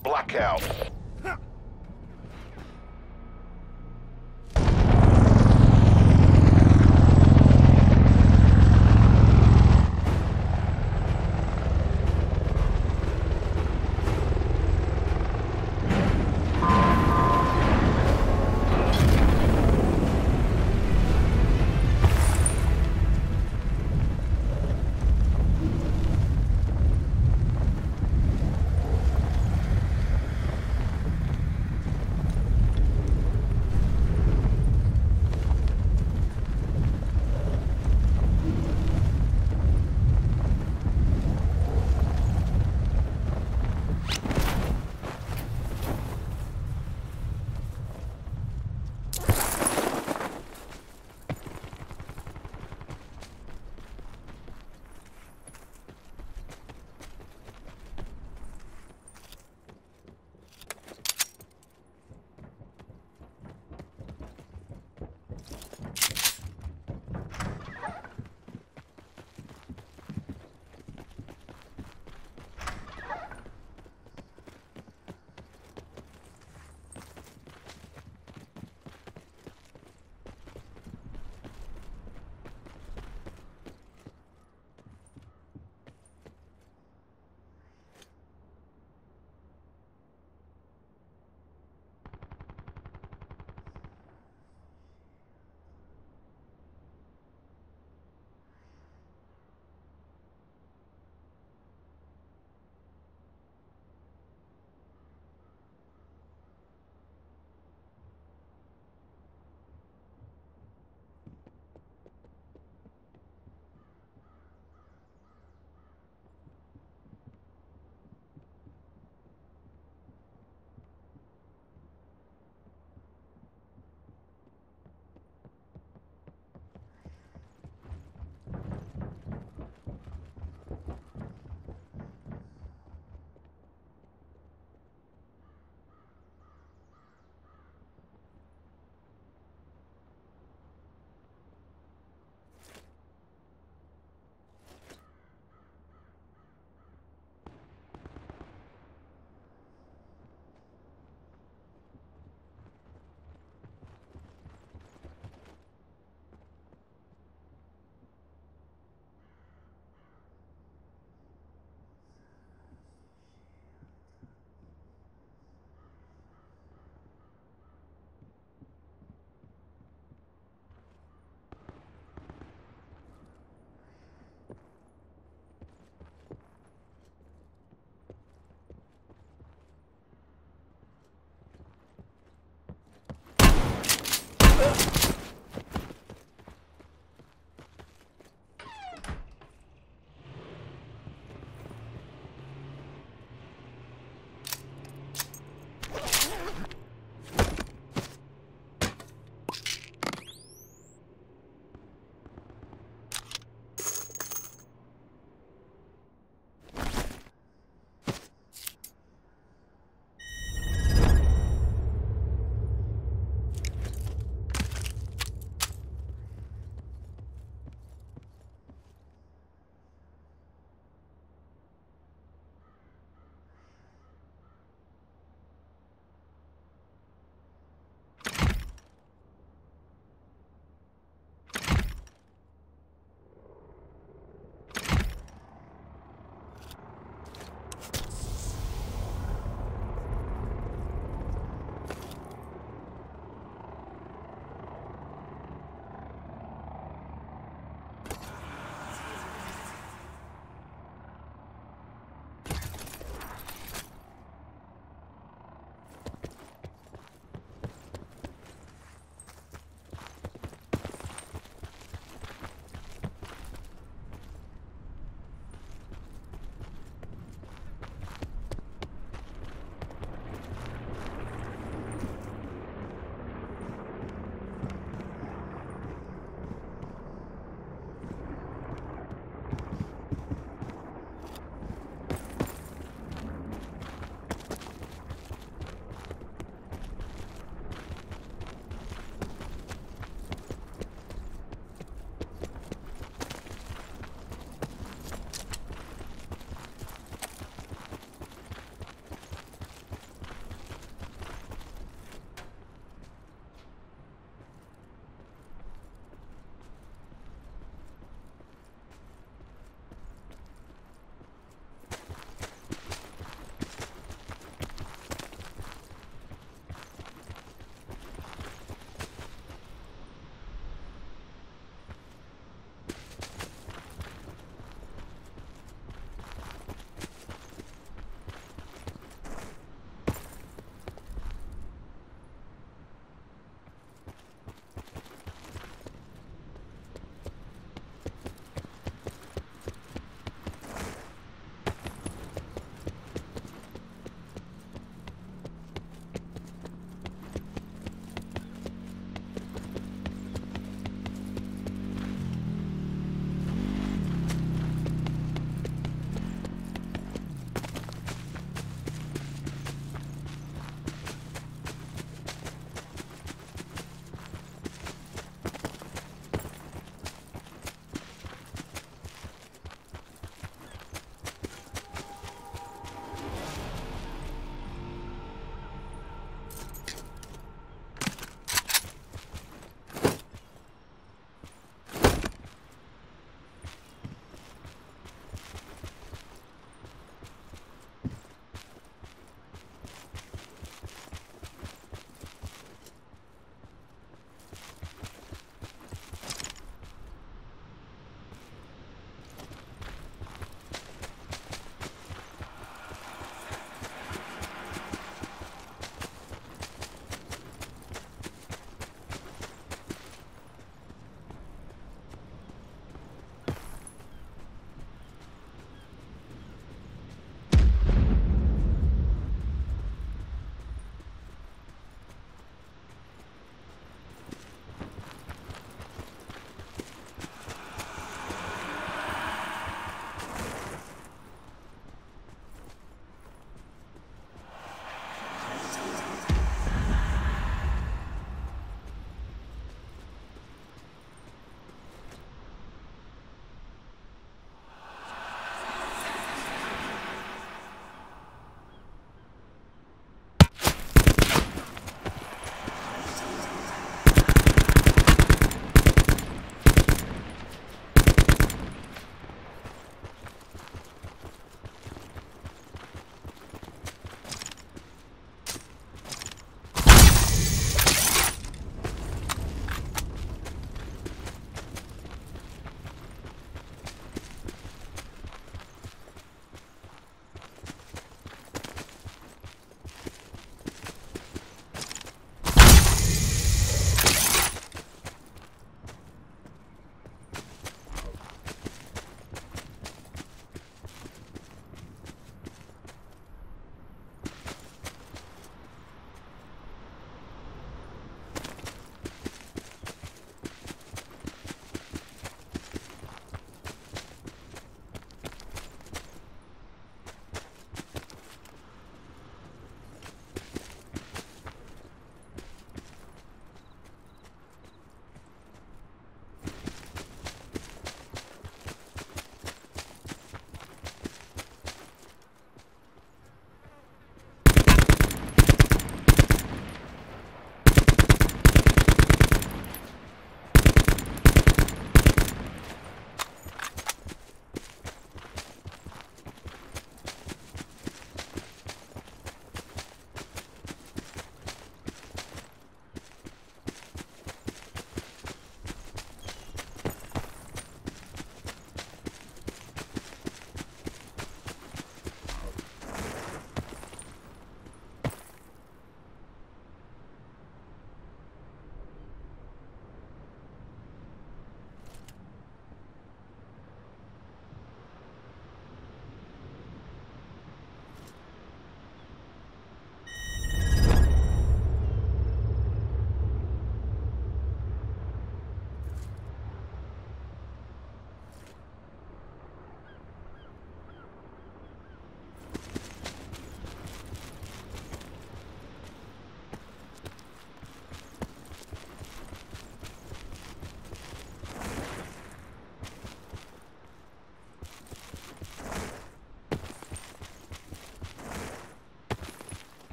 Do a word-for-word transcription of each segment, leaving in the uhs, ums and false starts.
Blackout.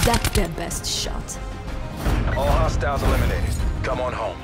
That's their best shot. All hostiles eliminated. Come on home.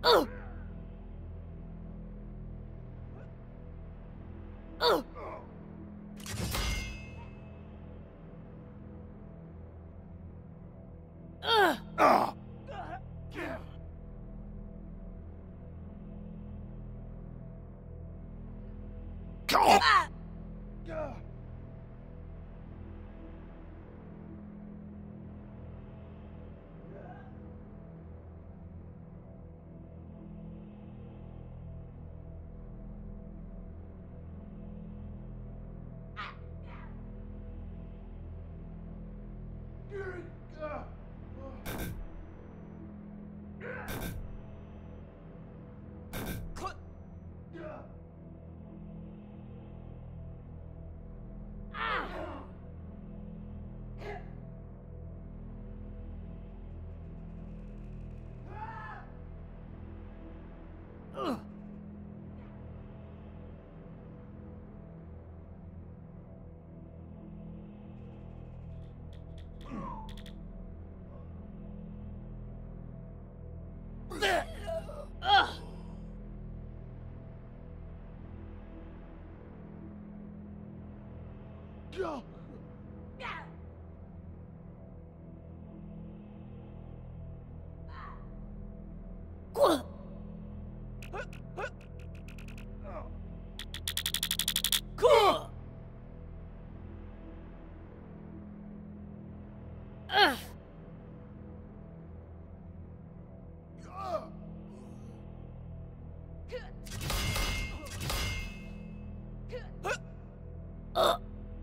Ugh! Ugh! Ugh! Ah! Go! Ah! Ugh! Ugh! Go! Gah! Gah! Ugh! Uh.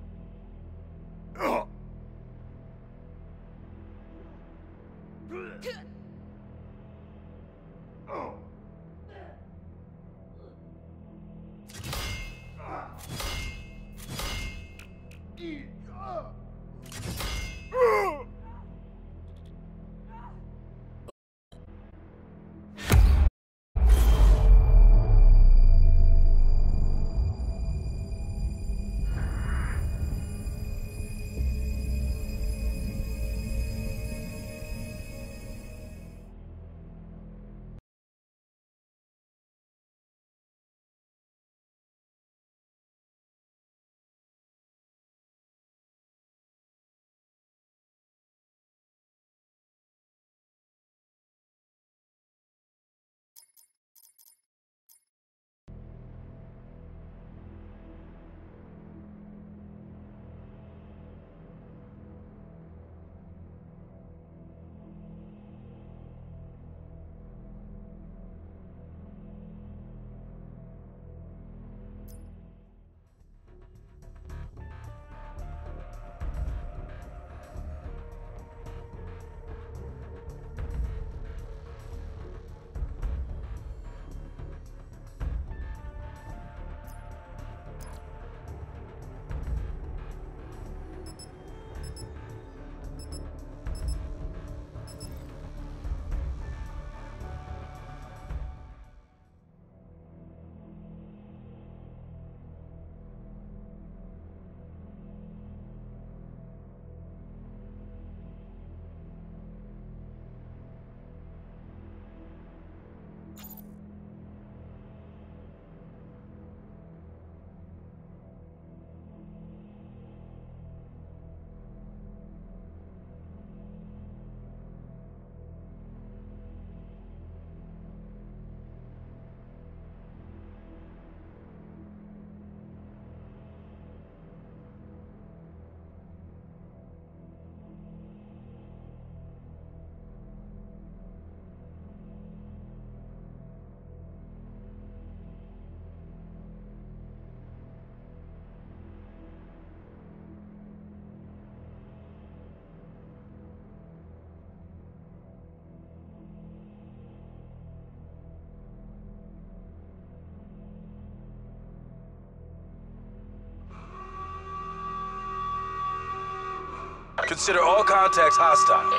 Consider all contacts hostile.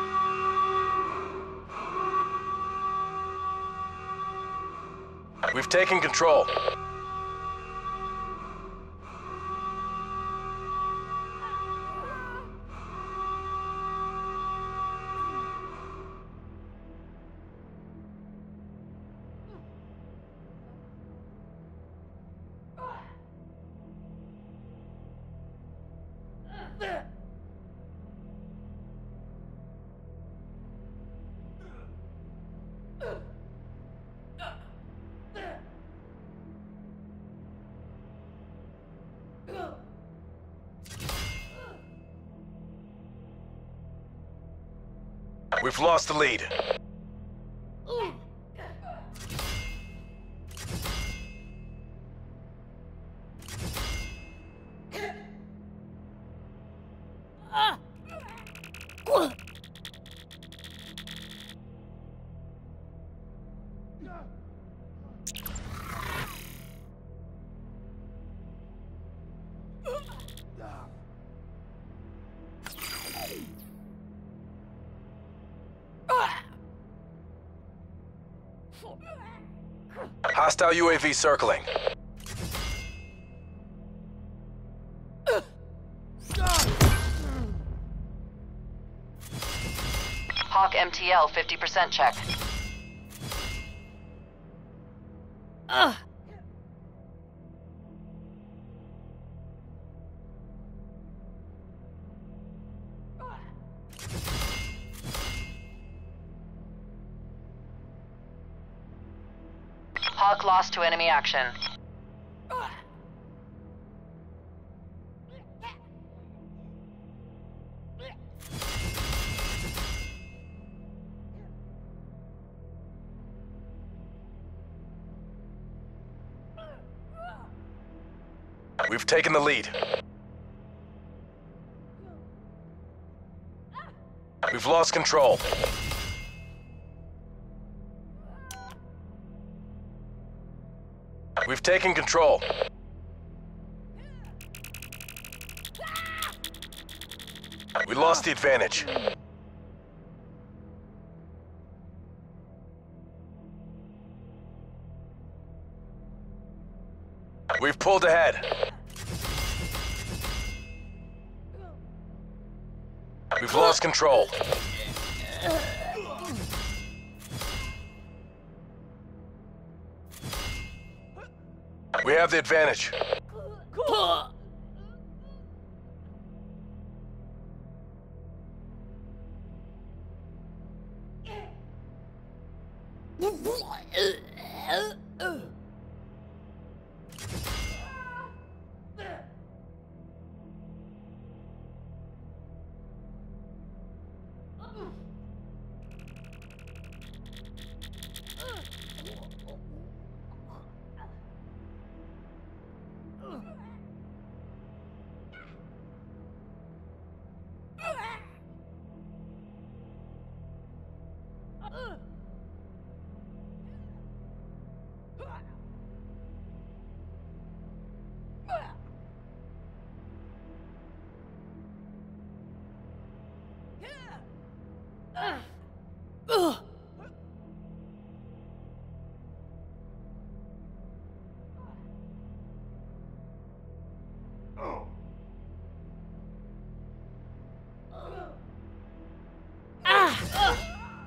We've taken control. We've lost the lead. Ah! Gah! Hostile U A V circling. Hawk M T L fifty percent check. Ah! Hawk lost to enemy action. We've taken the lead. We've lost control. We've taken control. We lost the advantage. We've pulled ahead. We've lost control. We have the advantage. Gah! Ugh. Ah!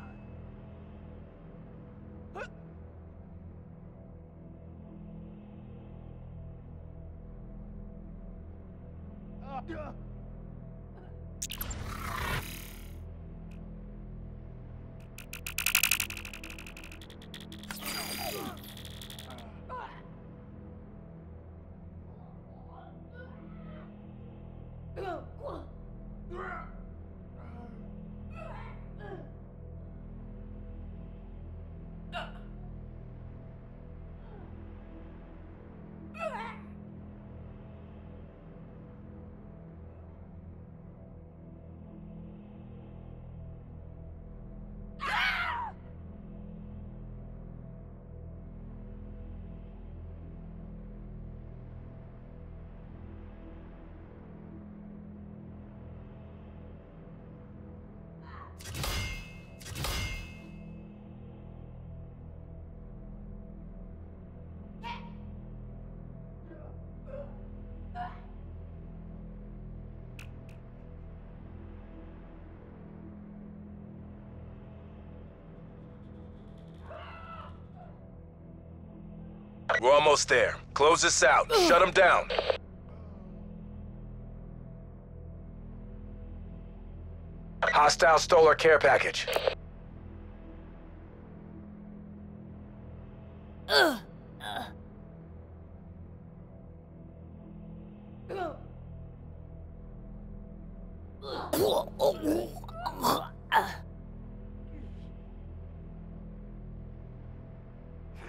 We're almost there. Close this out. Shut them down. Hostile stole our care package. Ugh.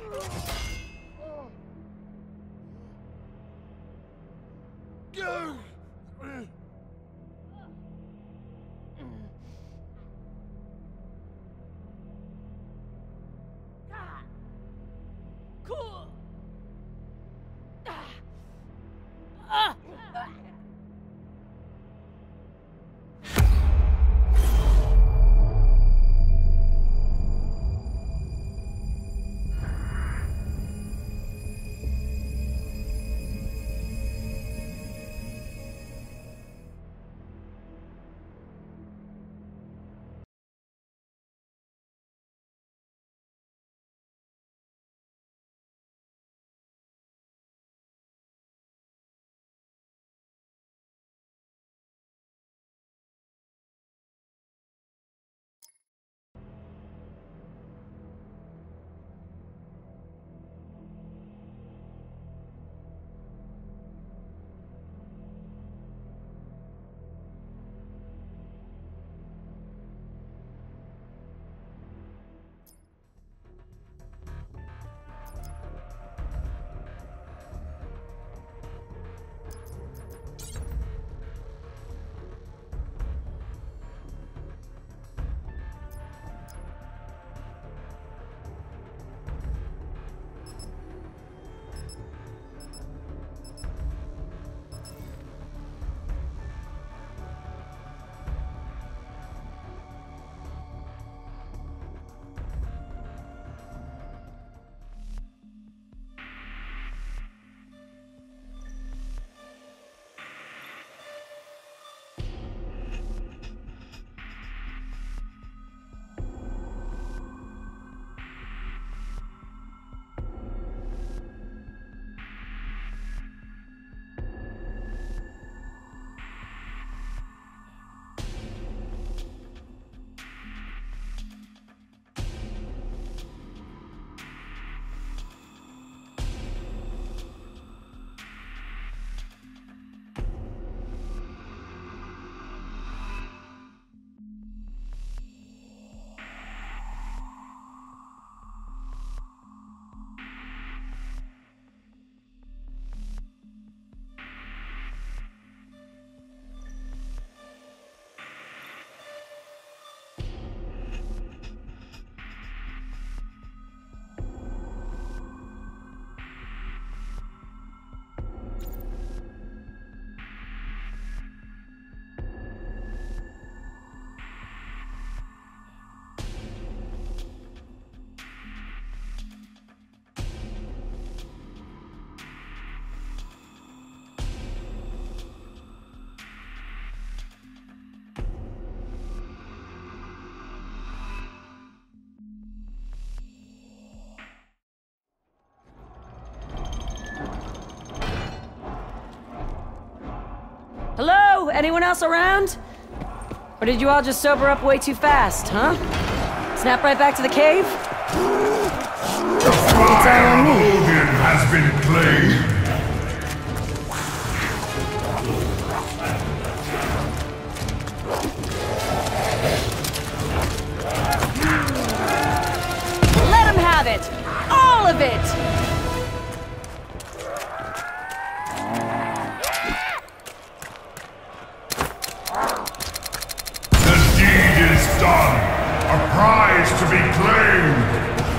Hello? Anyone else around? Or did you all just sober up way too fast, huh? Snap right back to the cave? The fire of Oblivion has been claimed. Let him have it! All of it! Done. A prize to be claimed.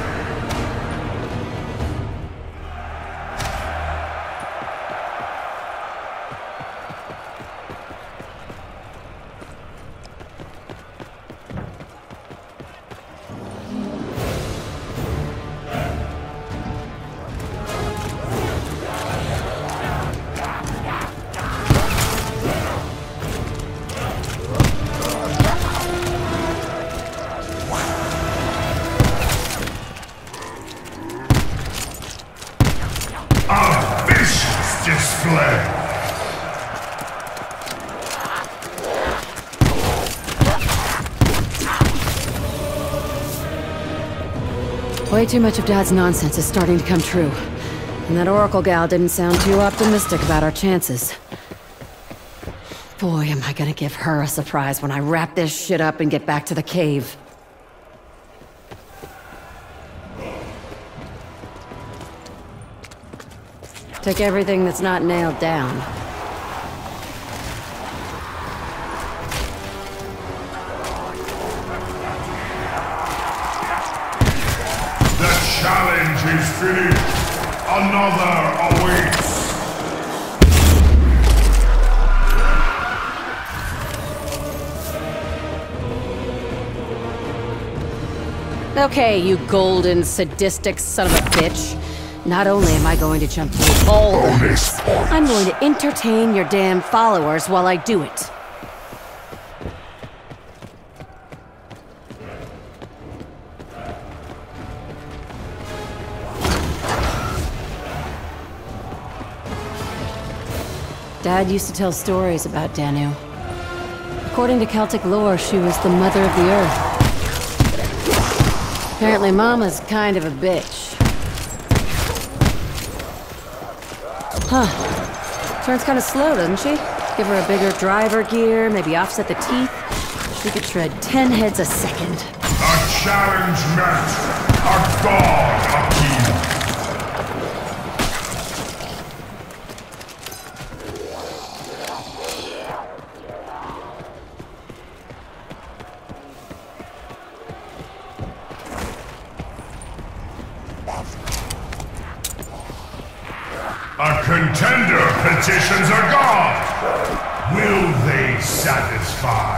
Display. Way too much of Dad's nonsense is starting to come true. And that Oracle gal didn't sound too optimistic about our chances. Boy, am I gonna give her a surprise when I wrap this shit up and get back to the cave. Take everything that's not nailed down. The challenge is finished. Another awaits. Okay, you golden, sadistic son of a bitch. Not only am I going to jump through all the hoops, I'm going to entertain your damn followers while I do it. Dad used to tell stories about Danu. According to Celtic lore, she was the mother of the earth. Apparently Mama's kind of a bitch. Huh. Turns kind of slow, doesn't she? Give her a bigger driver gear, maybe offset the teeth. She could shred ten heads a second. A challenge met. A god appealed. A contender petitions a god. Will they satisfy?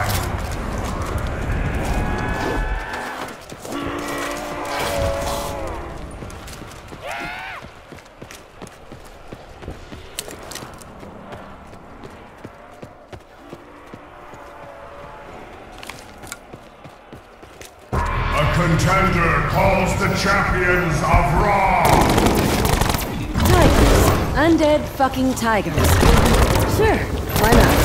A contender calls the champions of Ra. Tigers. Undead fucking tigers. Sure, why not?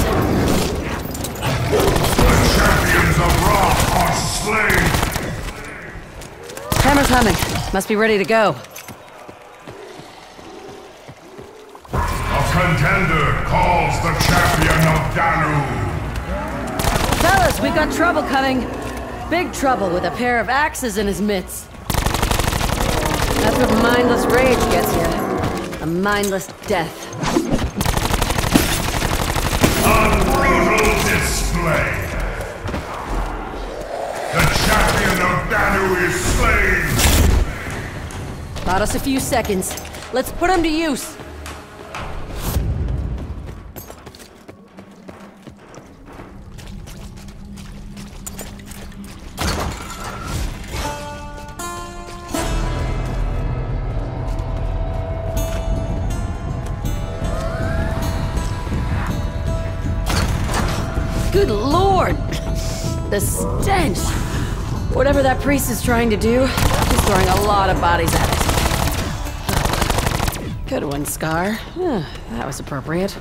The champions of Ra are slain. Hammer's humming. Must be ready to go. A contender calls the champion of Danu. Fellas, we've got trouble coming. Big trouble with a pair of axes in his mitts. That's what mindless rage gets you. A mindless death. A brutal display. The champion of Danu is slain. Bought us a few seconds. Let's put him to use. Good lord! The stench! Whatever that priest is trying to do, he's throwing a lot of bodies at it. Good one, Scar. Huh, that was appropriate.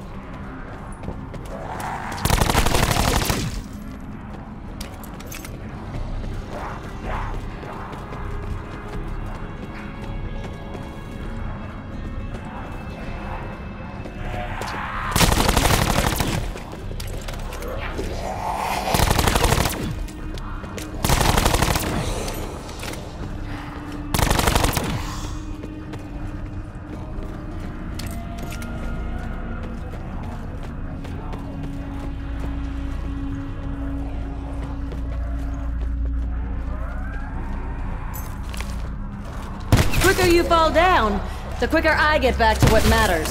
The quicker you fall down, the quicker I get back to what matters.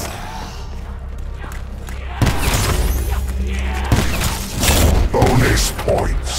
Bonus points.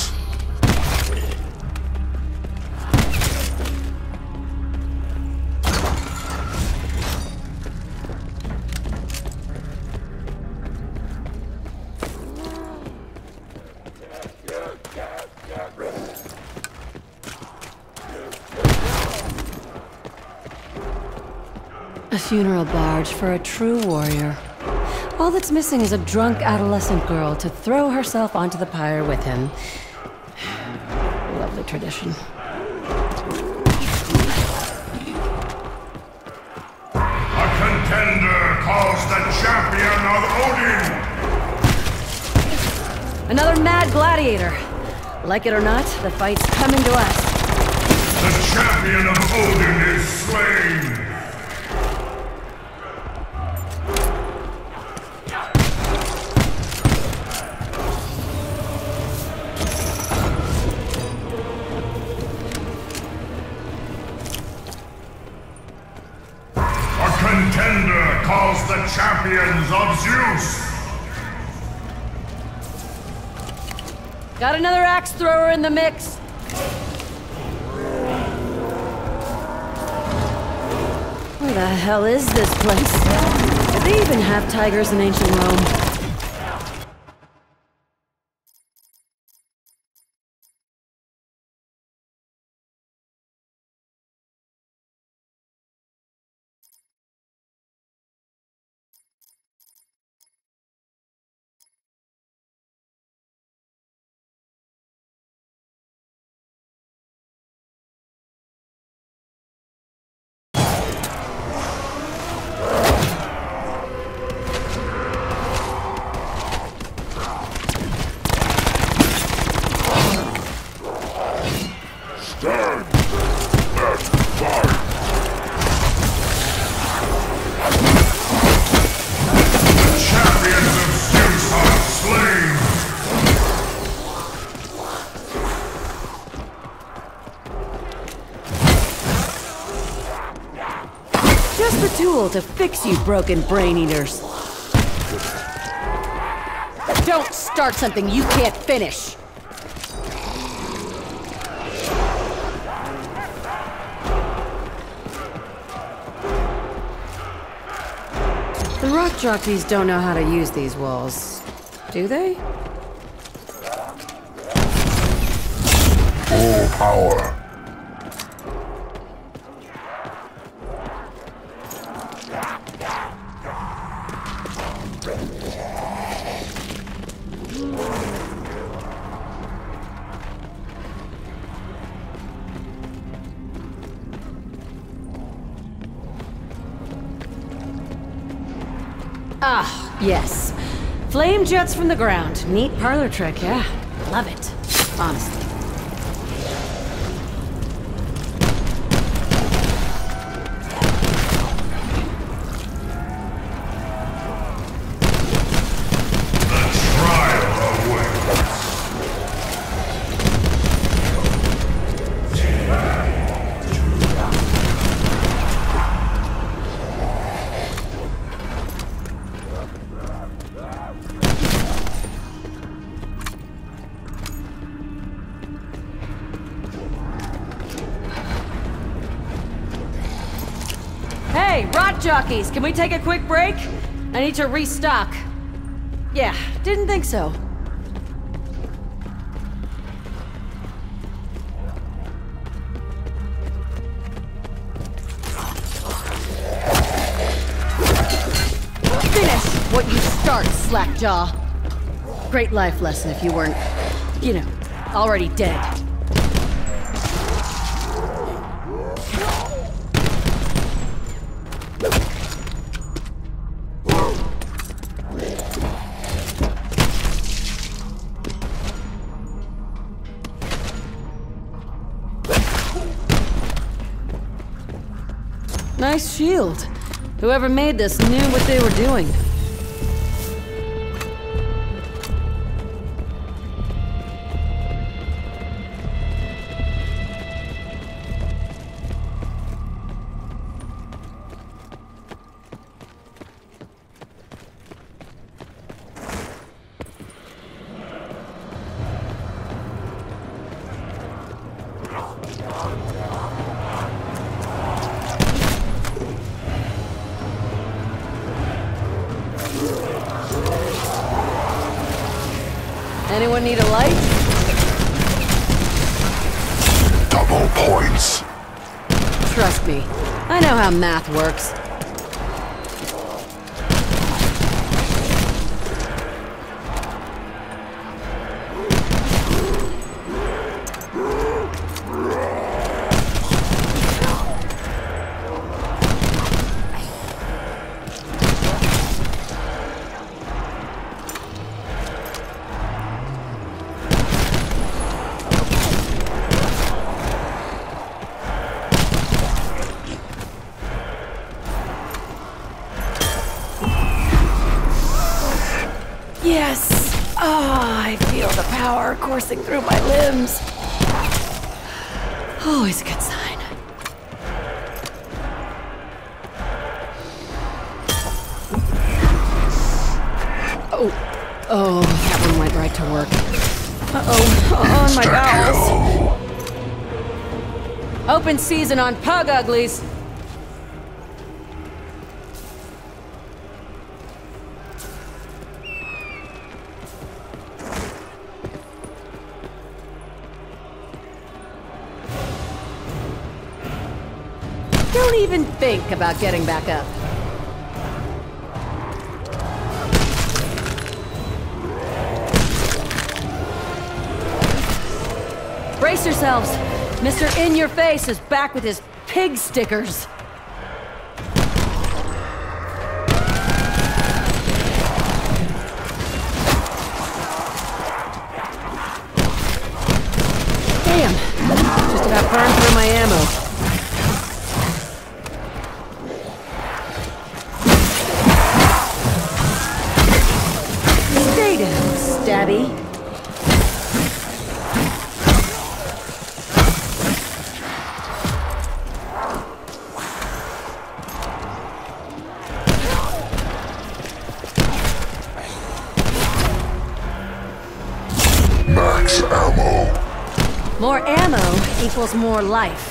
A funeral barge for a true warrior. All that's missing is a drunk adolescent girl to throw herself onto the pyre with him. Lovely tradition. A contender calls the champion of Odin. Another mad gladiator. Like it or not, the fight's coming to us. The champion of Odin is slain. the champions of Zeus! Got another axe thrower in the mix. Where the hell is this place? Did they even have tigers in ancient Rome? To fix you broken brain eaters. Don't start something you can't finish. The rock jockeys don't know how to use these walls, do they? Full power. Ah, yes. Flame jets from the ground. Neat parlor trick, yeah. Love it. Honestly. Hey, rock jockeys, can we take a quick break? I need to restock. Yeah, didn't think so. Finish what you start, slackjaw. Great life lesson if you weren't, you know, already dead. Nice shield. Whoever made this knew what they were doing. Anyone need a light? Double points. Trust me, I know how math works. Yes! Ah, oh, I feel the power coursing through my limbs. Always a good sign. Oh, oh, that one went right to work. Uh-oh, on my bowels. Open season on Pug Uglies. Don't even think about getting back up. Brace yourselves. Mister In-Your-Face is back with his pig stickers. Damn. Just about burned through my ammo. Stay down, Stabby. Max ammo. More ammo equals more life.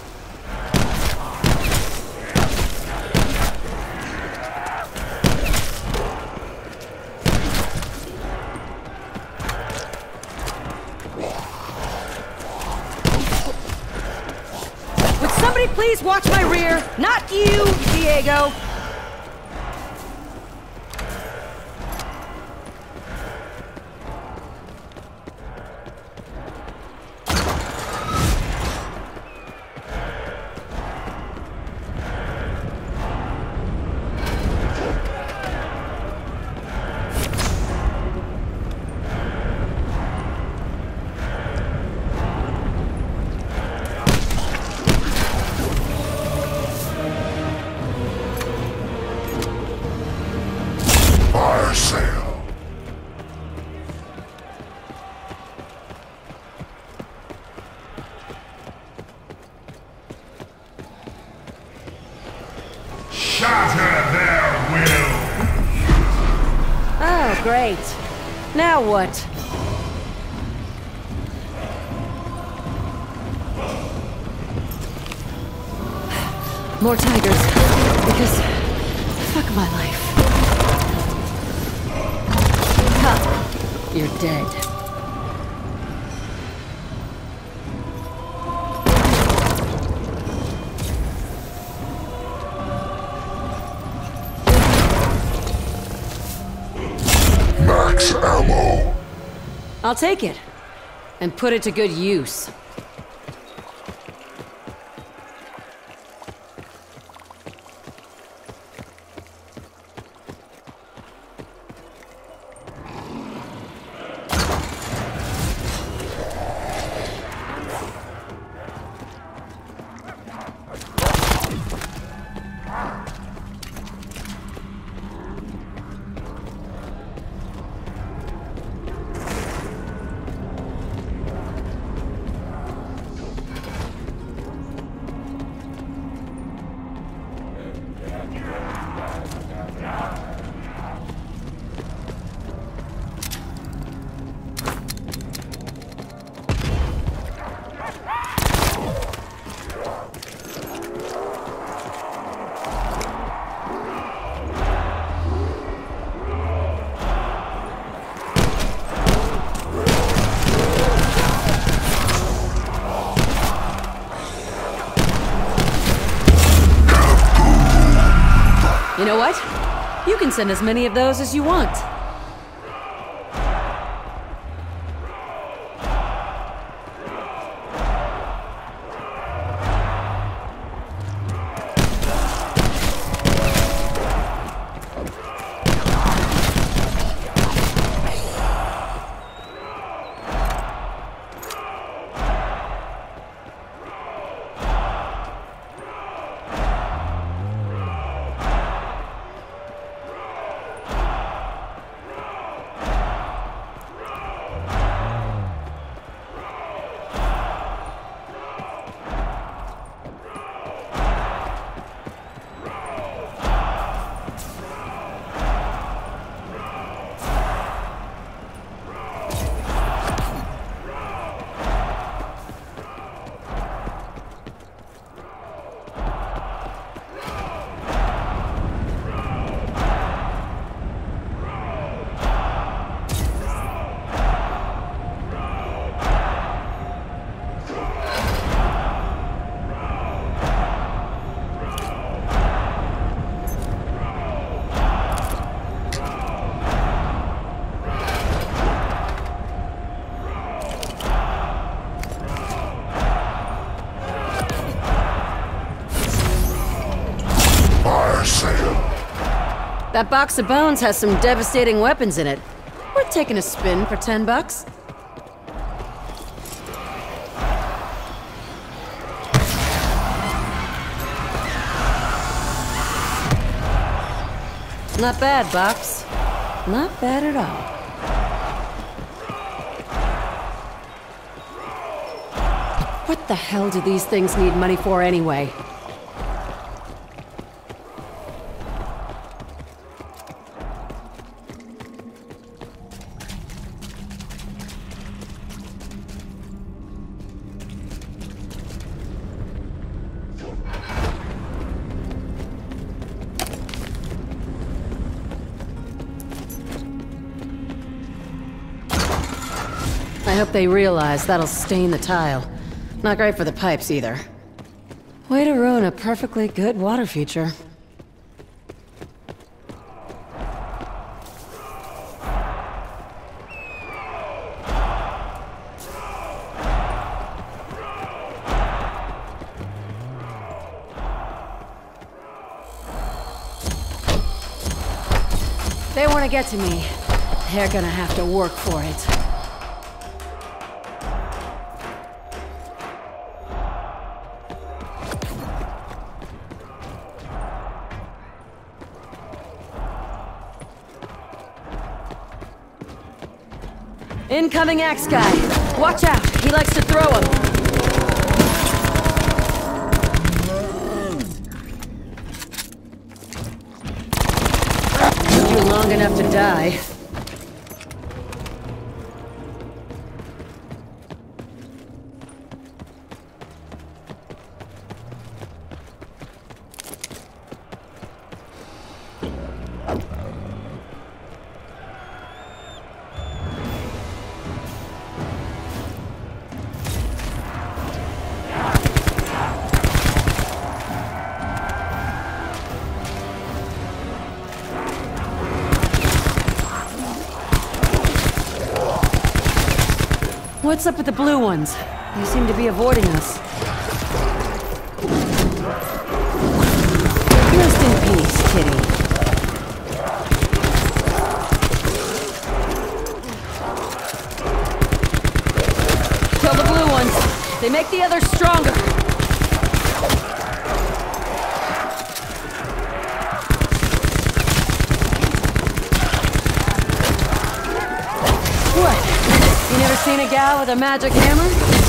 Would somebody please watch my rear? Not you, Diego! Fire sale. Shatter their will. Oh, great. Now what? More tigers. Because... fuck my life. Ha! You're dead. Max ammo. I'll take it. And put it to good use. You know what? You can send as many of those as you want. That box of bones has some devastating weapons in it. We're taking a spin for ten bucks. Not bad, Box. Not bad at all. What the hell do these things need money for anyway? I hope they realize that'll stain the tile. Not great for the pipes either. Way to ruin a perfectly good water feature. They want to get to me. They're gonna have to work for it. Incoming axe guy. Watch out. He likes to throw them. Took you long enough to die. What's up with the blue ones? They seem to be avoiding us. Rest in peace, kitty. Kill the blue ones. They make the others stronger. What? You never seen a gal with a magic hammer?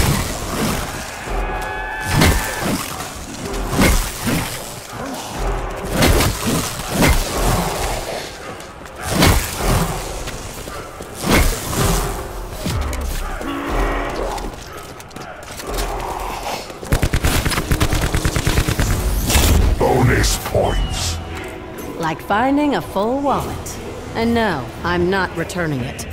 Bonus points. Like finding a full wallet. And no, I'm not returning it.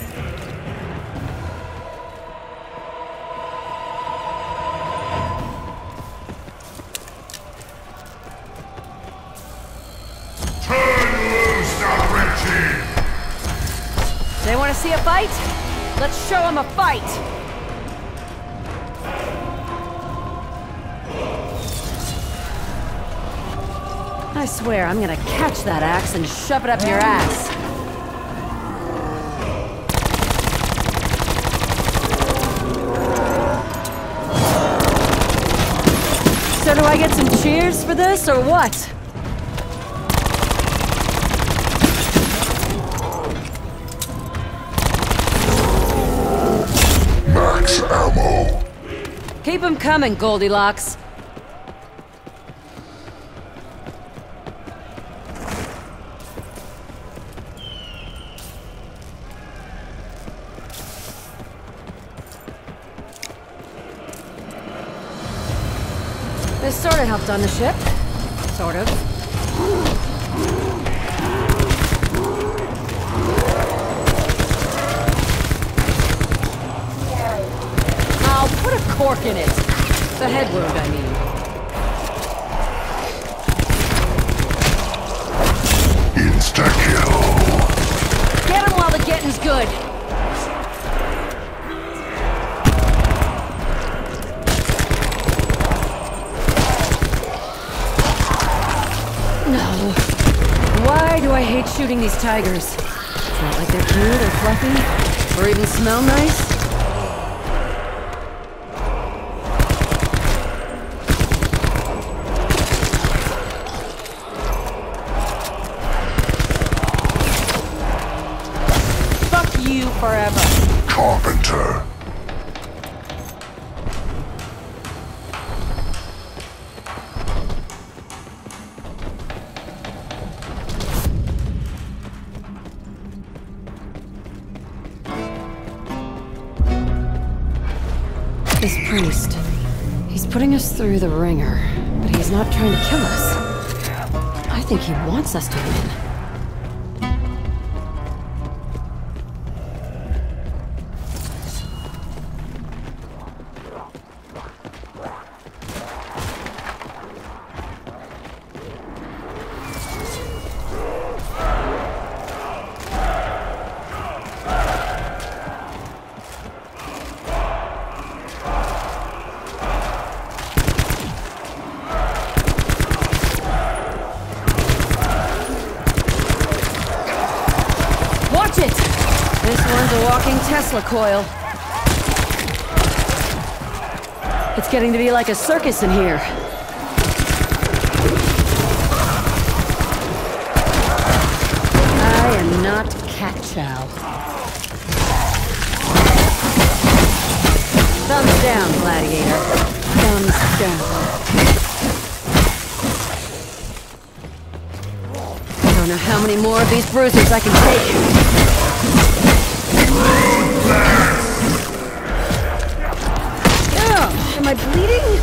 They want to see a fight? Let's show them a fight! I swear, I'm gonna catch that axe and shove it up your ass. So do I get some cheers for this, or what? Max ammo. Keep them coming, Goldilocks. This sort of helped on the ship. Sort of. I'll put a cork in it. The head wound, I mean. Insta-kill. Get him while the getting's good. No. Why do I hate shooting these tigers? It's not like they're cute or fluffy, or even smell nice. Fuck you forever. Carpenter. This priest, he's putting us through the ringer, but he's not trying to kill us. I think he wants us to win. This one's a walking Tesla coil. It's getting to be like a circus in here. I am not cat chow. Thumbs down, gladiator. Thumbs down. I don't know how many more of these bruisers I can take. Oh, am I bleeding?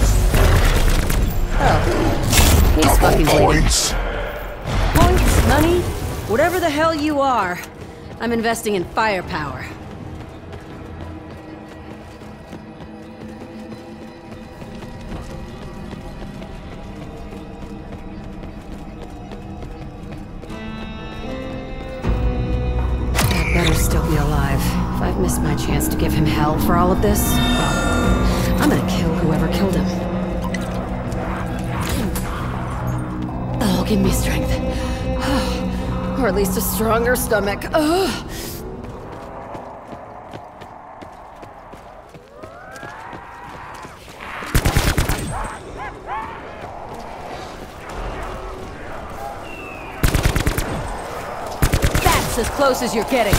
Oh, he's fucking bleeding. Points. Points, money, whatever the hell you are, I'm investing in firepower. I better still be alive. If I've missed my chance to give him hell for all of this, well, I'm gonna kill whoever killed him. Oh, give me strength. Or at least a stronger stomach. Ugh. That's as close as you're getting.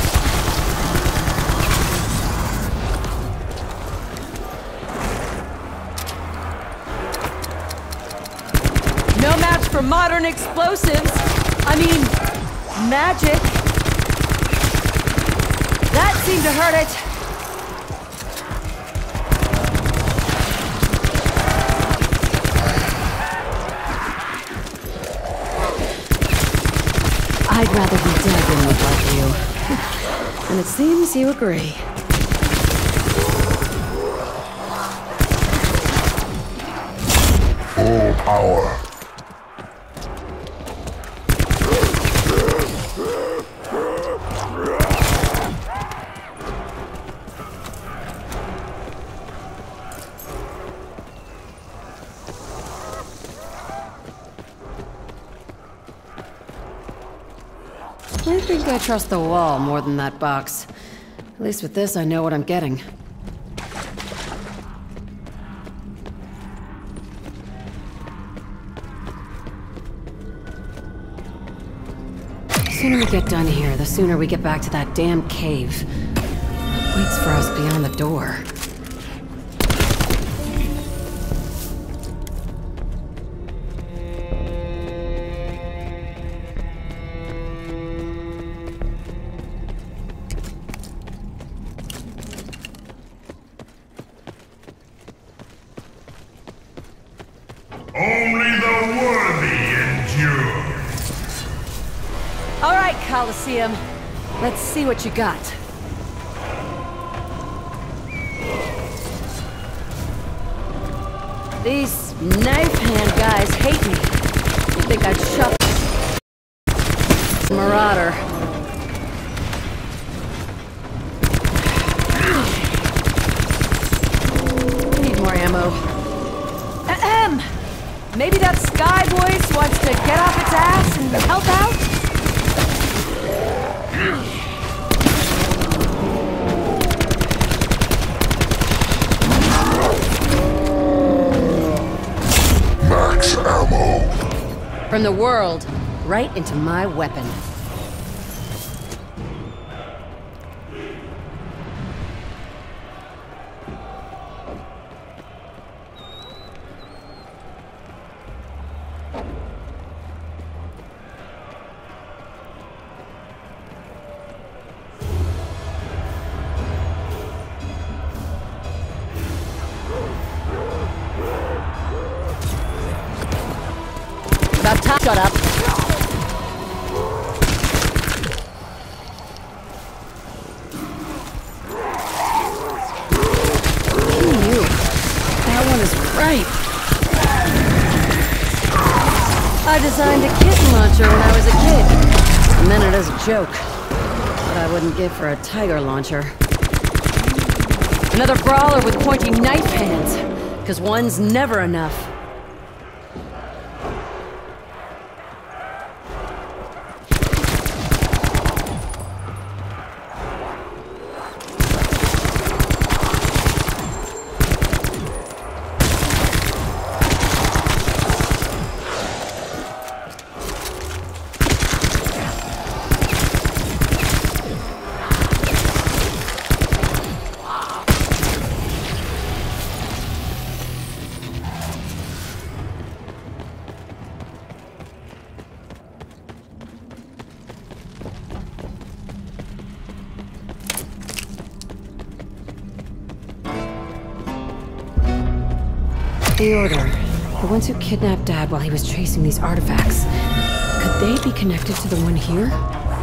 No match for modern explosives. I mean, magic. That seemed to hurt it. I'd rather be dead than look like you. And it seems you agree. Full power. I think I trust the wall more than that box. At least with this, I know what I'm getting. The sooner we get done here, the sooner we get back to that damn cave. What waits for us beyond the door? Only the worthy endure. All right, Coliseum. Let's see what you got. These knife hand guys hate me. You think I'd shove Marauder. I need more ammo. Ahem! Maybe that sky voice wants to get off its ass and help out? turn the world right into my weapon. About time. Shut up. You. That one is right. I designed a kitten launcher when I was a kid. I meant it as a joke. But I wouldn't give for a tiger launcher. Another brawler with pointy knife hands. Because one's never enough. The Order. The ones who kidnapped Dad while he was chasing these artifacts. Could they be connected to the one here?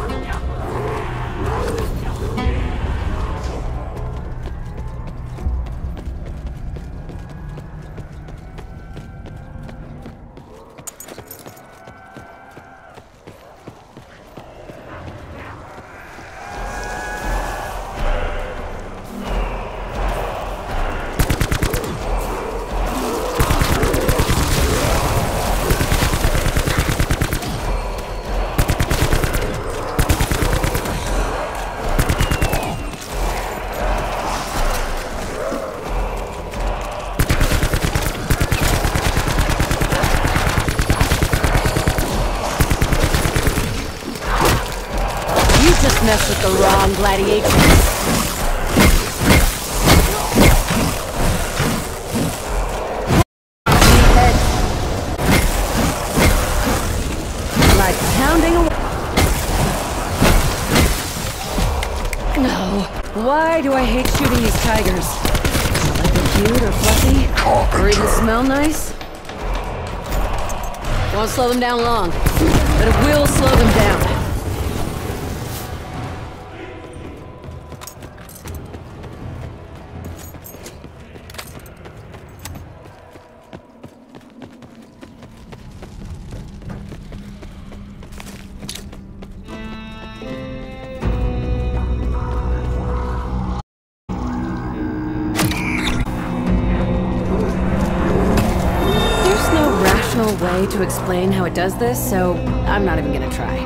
Mess with the wrong gladiator. Like pounding away. No. Why do I hate shooting these tigers? Like they're cute or fluffy? Or even smell nice? Won't slow them down long, but it will slow them down. Way to explain how it does this, so I'm not even gonna try.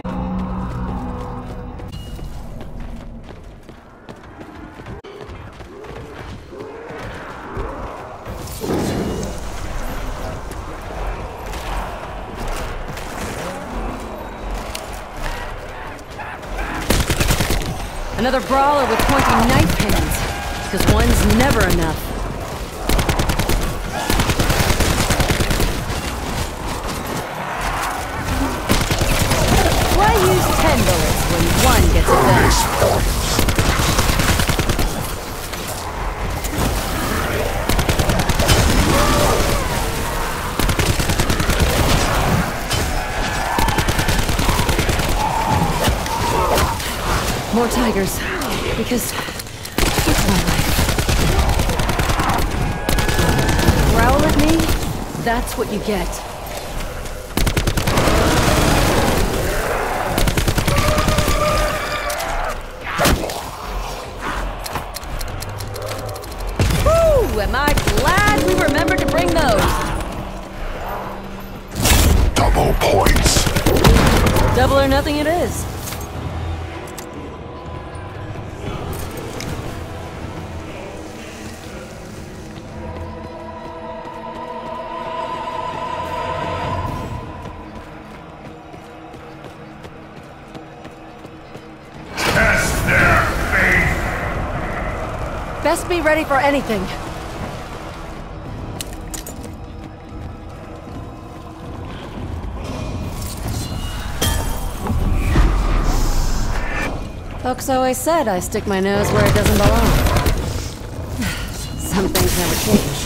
Another brawler with pointy knife hands, because one's never enough. Use ten bullets when one gets it done. More tigers, because it's my life. Growl at me? That's what you get. Am I glad we remembered to bring those? Double points. Double or nothing it is. Best be ready for anything. Folks always said I stick my nose where it doesn't belong. Some things never change.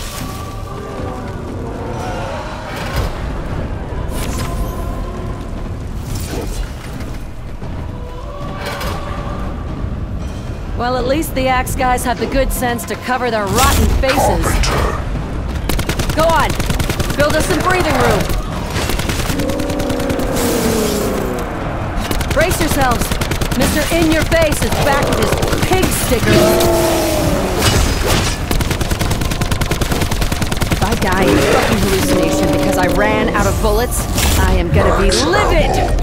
Well, at least the Axe guys have the good sense to cover their rotten faces. Go on! Build us some breathing room! Brace yourselves! Mister In-Your-Face is back with his pig stickers! If I die in fucking hallucination because I ran out of bullets, I am gonna be livid!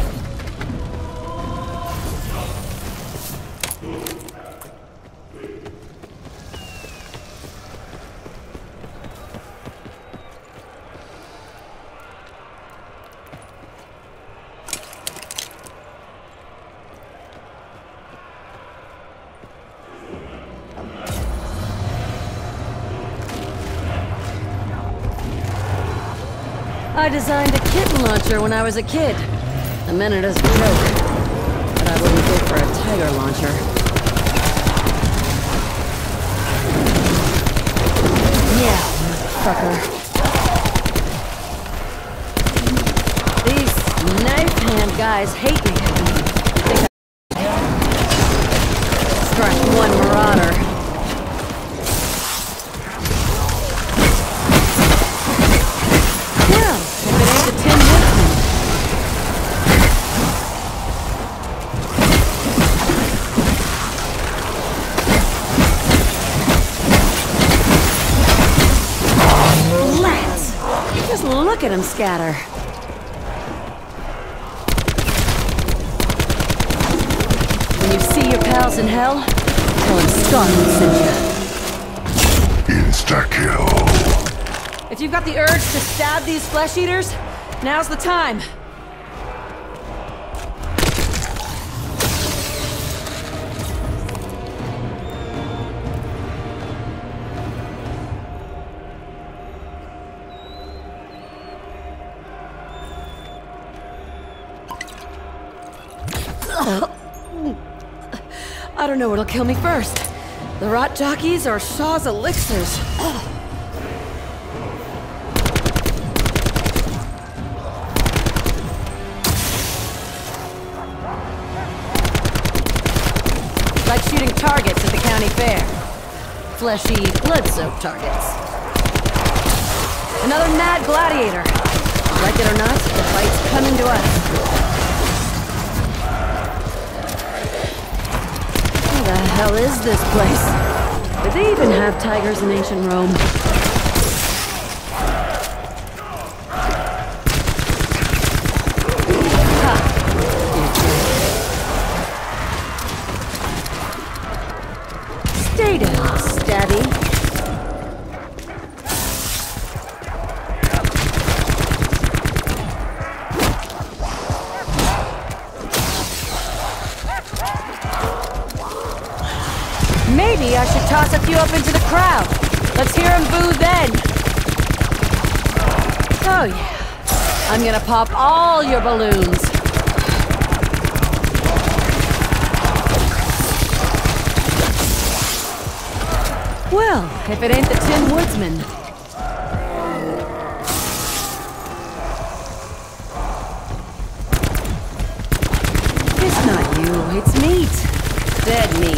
I designed a kitten launcher when I was a kid. I meant it as a joke. But I wouldn't go for a tiger launcher. Yeah, motherfucker. These knife hand guys hate me. Think I struck one marauder. Look at him scatter. When you see your pals in hell, tell them Scarlet sent you. Insta-kill. If you've got the urge to stab these flesh eaters, now's the time. I don't know what'll kill me first. The rot jockeys or Shaw's elixirs. Like shooting targets at the county fair. Fleshy, blood-soaked targets. Another mad gladiator. Like it or not, the fight's coming to us. What the hell is this place? Did they even have tigers in ancient Rome? Ha! Stay down, Stabby. Maybe I should toss a few up into the crowd. Let's hear them boo then. Oh yeah. I'm gonna pop all your balloons. Well, if it ain't the Tin Woodsman. It's not you, it's meat. Dead meat.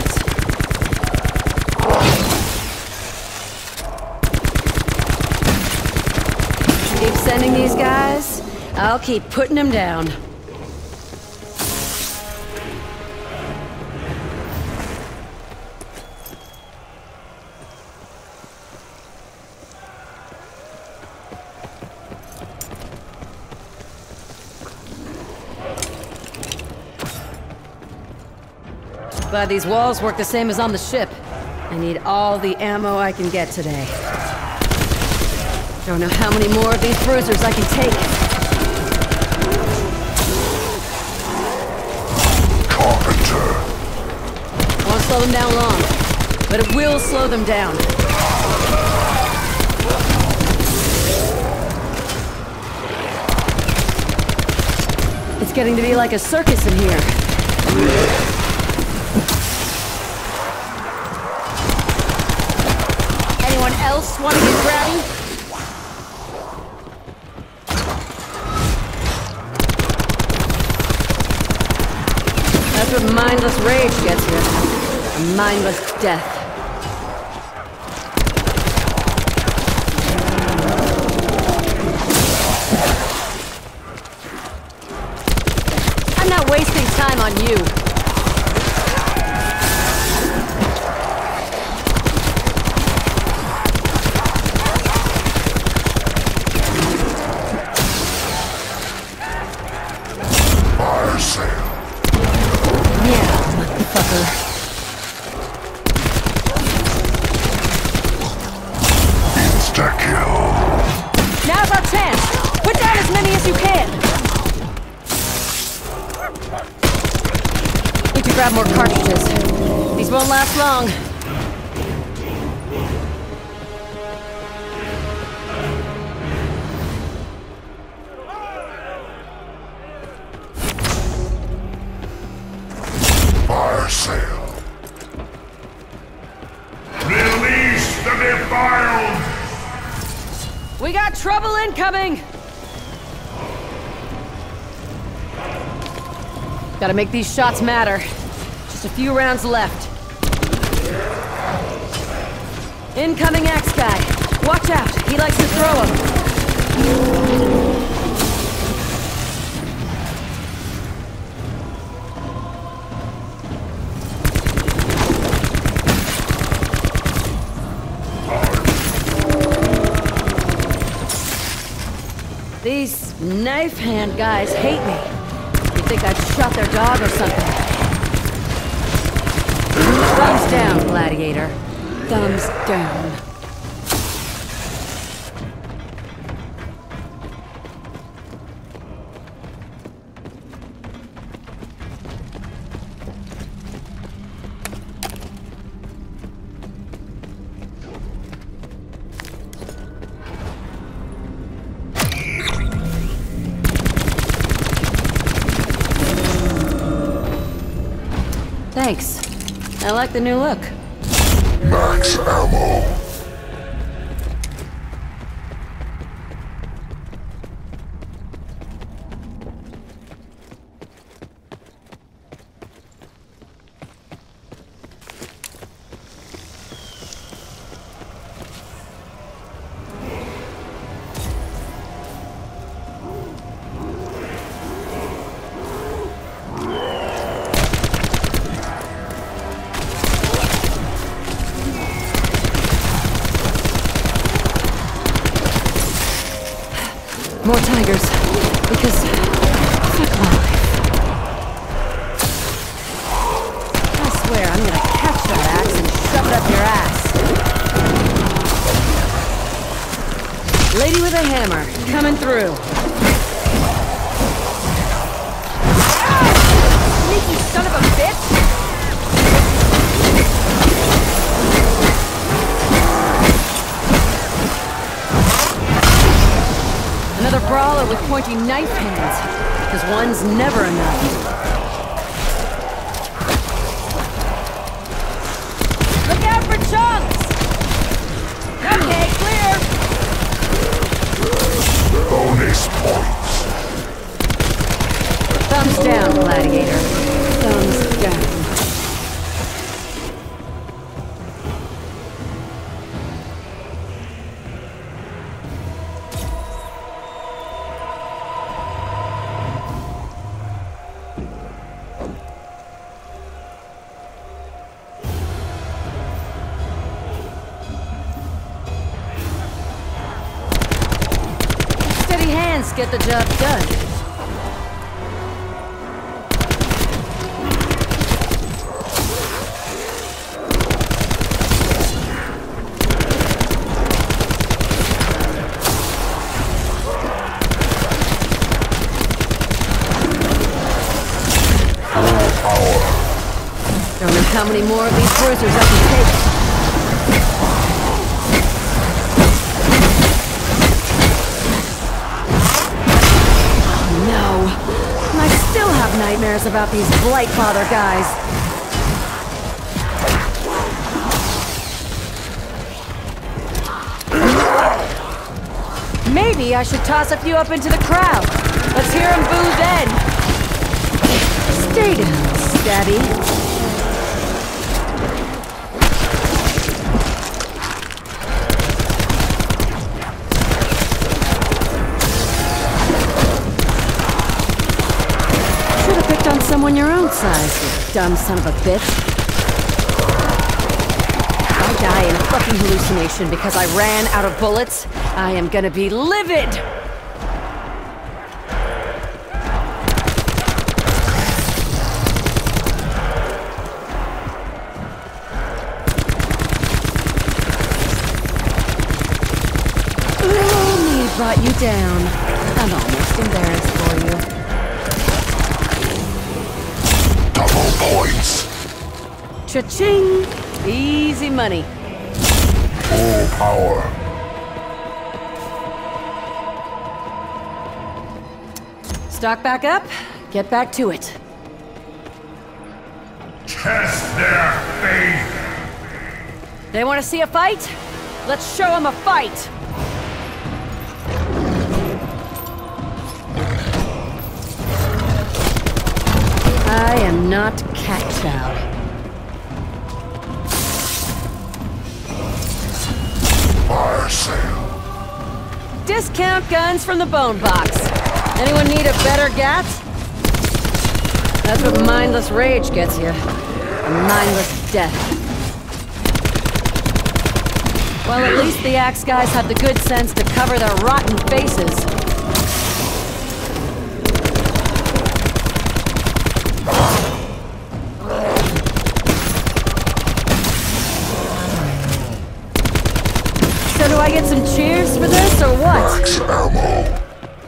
Keep sending these guys, I'll keep putting them down. Glad these walls work the same as on the ship. I need all the ammo I can get today. Don't know how many more of these bruisers I can take. Carpenter. Won't slow them down long. but it will slow them down. It's getting to be like a circus in here. Anyone else want to get grabby? That's what mindless rage gets you. A mindless death. I'm not wasting time on you. Fire sale. Yeah, motherfucker. Insta-kill. Now's our chance! Put down as many as you can! Need to grab more cartridges. These won't last long. Fire sale. Release the defiled! We got trouble incoming! Gotta make these shots matter. Just a few rounds left. Incoming axe guy. Watch out, he likes to throw them. These knife hand guys hate me. You think I'd shot their dog or something. Thumbs down, gladiator. Thumbs down. Thanks. I like the new look. Max ammo. More tigers. Because... fuck my life. I swear, I'm gonna catch that axe and shove it up your ass. Lady with a hammer, coming through. Ah! Sneaky son of a bitch! Another brawler with pointy knife hands, because one's never enough. Look out for chunks! Okay, clear! Bonus points. Thumbs down, gladiator. Thumbs down. Get the job done. Don't know how many more of these bruisers I can take. No. I still have nightmares about these Blightfather guys. Maybe I should toss a few up into the crowd. Let's hear them boo then. Stay down, Stabby. Should have picked on someone your own size, you dumb son of a bitch. If I die in a fucking hallucination because I ran out of bullets, I am gonna be livid! Little me brought you down. I'm almost embarrassed for you. Double points. Cha-ching! Easy money. Full power. Stock back up, get back to it. Test their faith. They want to see a fight? Let's show them a fight! I am not cat chow. Fire sale. Discount guns from the bone box. Anyone need a better gat? That's what mindless rage gets you. A mindless death. Well, at least the Axe guys have the good sense to cover their rotten faces. So do I get some cheers for this, or what? Max ammo.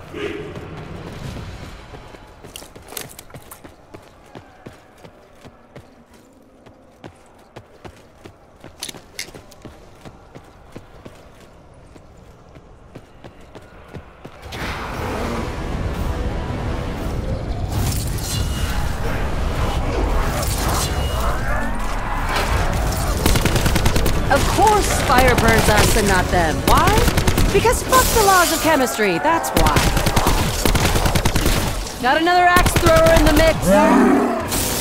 Of course fire burns us and not them. Why? Because fuck the laws of chemistry, that's why. Got another axe thrower in the mix.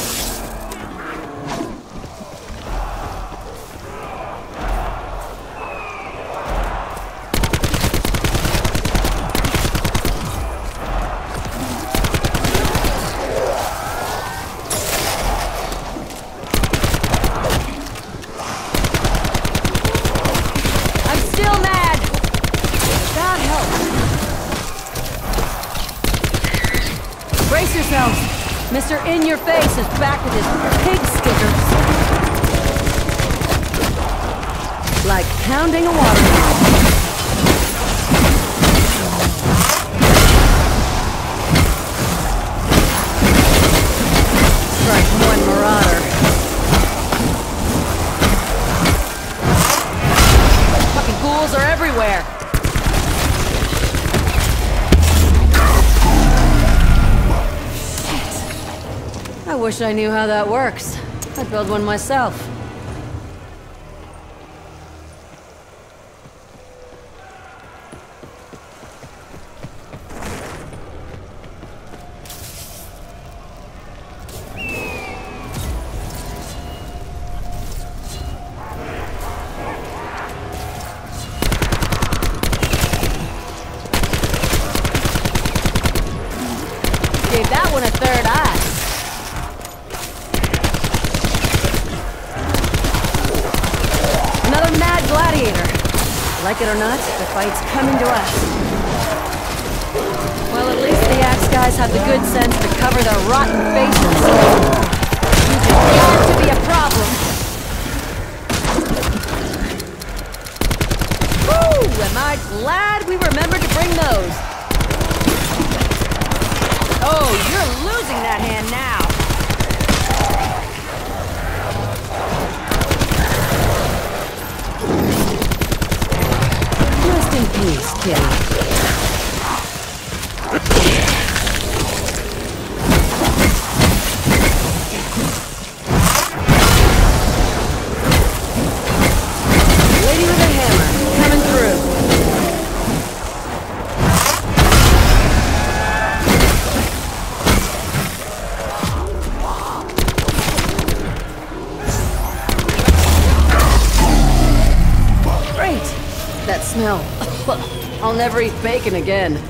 Brace yourselves! Mister In-Your-Face is back with his pig stickers. Like pounding a watermelon. Strike one marauder. Fucking ghouls are everywhere. I wish I knew how that works. I'd build one myself. Gave that one a third eye. Gladiator. Like it or not, the fight's coming to us. Well, at least the Axe guys have the good sense to cover their rotten faces. You can got to be a problem. Woo! Am I glad we remembered to bring those? Oh, you're losing that hand now. smell. I'll never eat bacon again.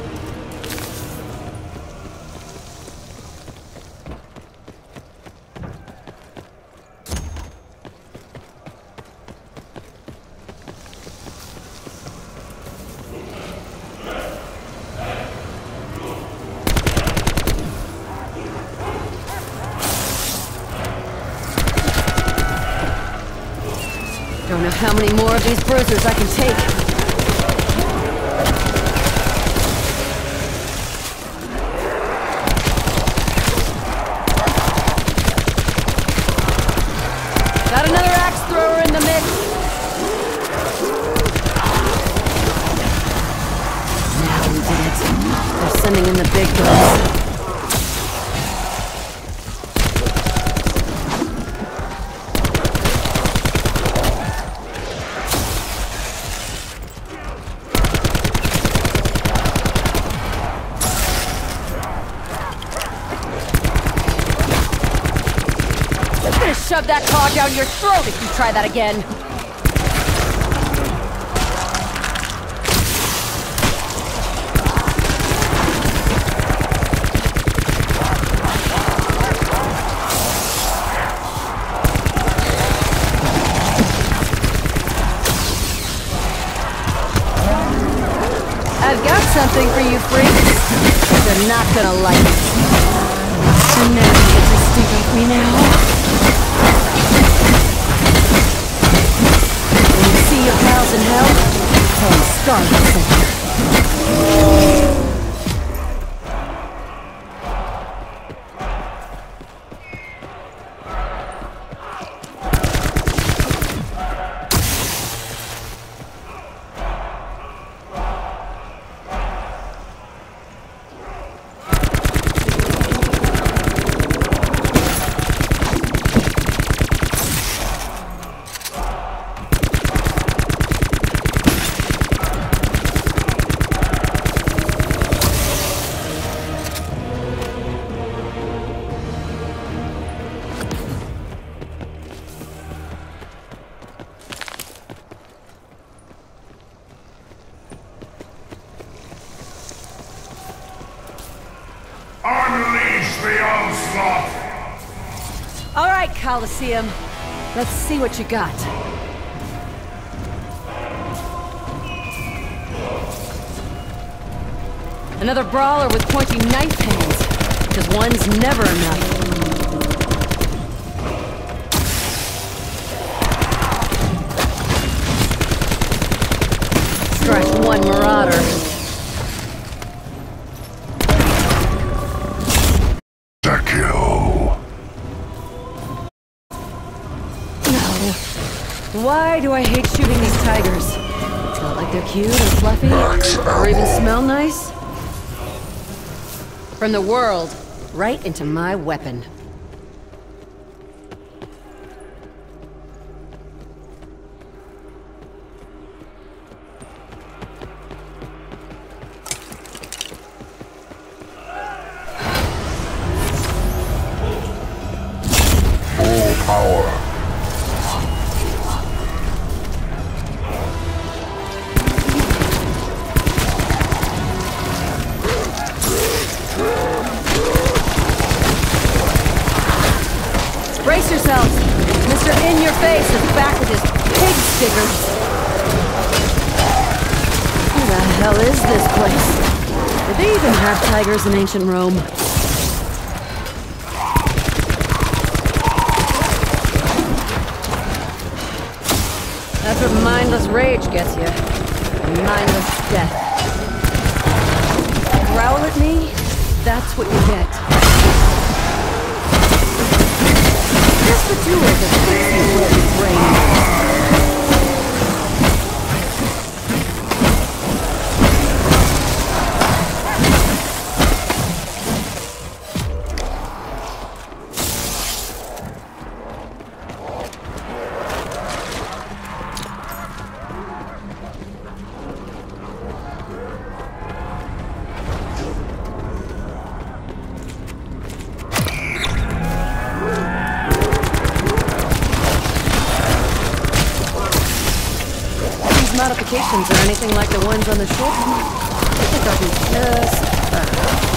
Don't know how many more of these bruisers I can take. Got another axe thrower in the mix. Now we did it. They're sending in the big guns. Shove that claw down your throat if you try that again. I've got something for you freaks, but you're not gonna like it. So now you get to stick with me now. When you see your pals in hell, tell them Scarlet sent you. Unleash the onslaught! All right, Coliseum. Let's see what you got. Another brawler with pointy knife hands. Because one's never enough. Strike one marauder. Why do I hate shooting these tigers? It's not like they're cute and fluffy, or even smell nice. From the world, right into my weapon. Full power. Brace yourselves! Mister In-Your-Face is back with his pig stickers! Who the hell is this place? Did they even have tigers in ancient Rome? That's what mindless rage gets you. Mindless death. Growl at me? That's what you get. Just the two of us fix you with your brain. communications are anything like the ones on the ship, I think I'll be just fine.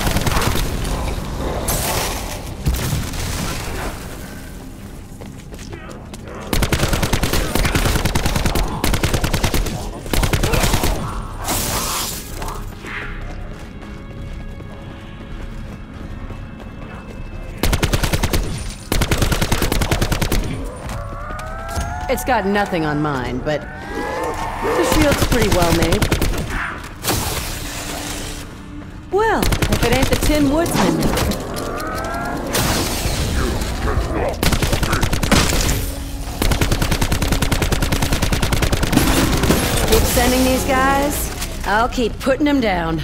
It's got nothing on mine, but the shield's pretty well made. Well, if it ain't the Tin Woodsman. Keep sending these guys, I'll keep putting them down.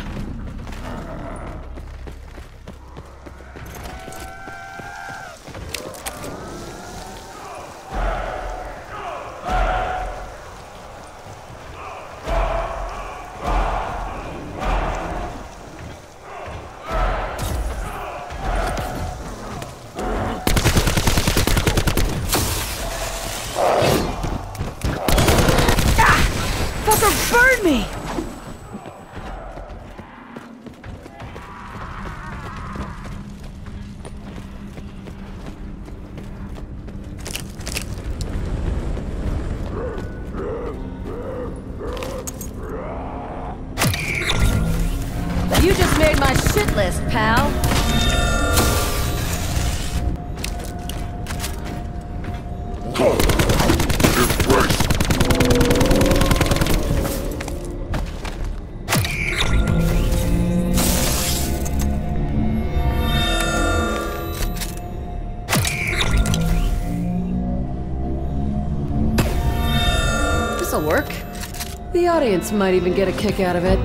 Burn me! You just made my shit list, pal. This'll work. The audience might even get a kick out of it.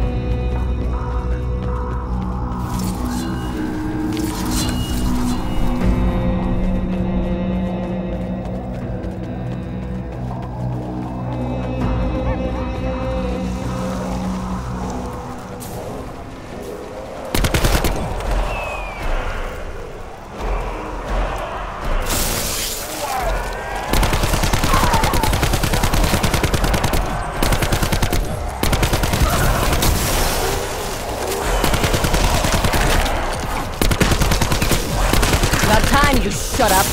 You shut up.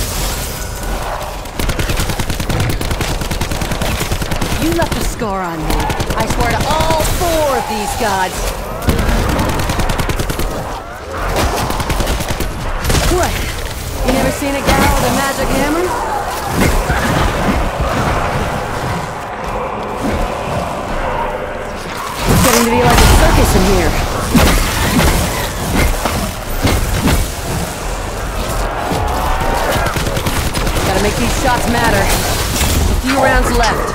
You left a scar on me. I swear to all four of these gods. What? You never seen a gal with a magic hammer? It's getting to be like a circus in here. Make these shots matter. A few rounds left.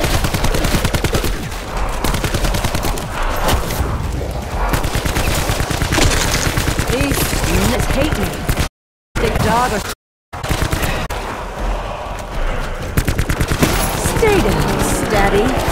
These units hate me. Big dog or... Stay down, Statty.